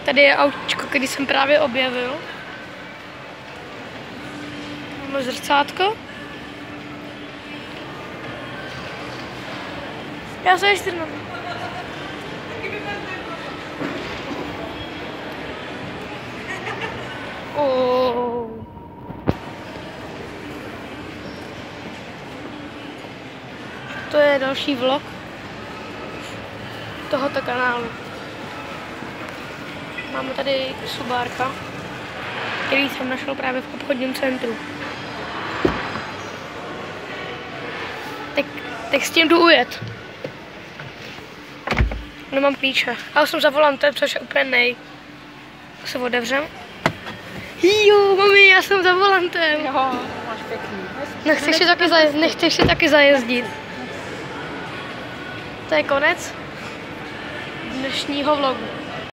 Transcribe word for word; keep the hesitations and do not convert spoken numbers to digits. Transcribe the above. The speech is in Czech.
Tady je autíčko, který jsem právě objevil. Máme zrcátko. Já se ještě mám. Oh. To je další vlog tohoto kanálu. Máme tady Subárka, který jsem našel právě v obchodním centru. Tak, tak s tím jdu ujet. Nemám klíče, ale jsem za volantem, což je úplně nej. Se otevřem. Jo, mami, já jsem za volantem. Jo, máš pěkný. Nechceš si taky, zaje nechceš si taky zajezdit. To je konec dnešního vlogu.